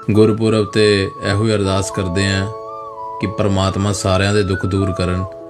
ਗੁਰਪੁਰਬ 'ਤੇ ਇਹੋ ਹੀ ਅਰਦਾਸ ਕਰਦੇ ਹਾਂ ਕਿ ਪਰਮਾਤਮਾ ਸਾਰਿਆਂ ਦੇ ਦੁੱਖ ਦੂਰ ਕਰਨ।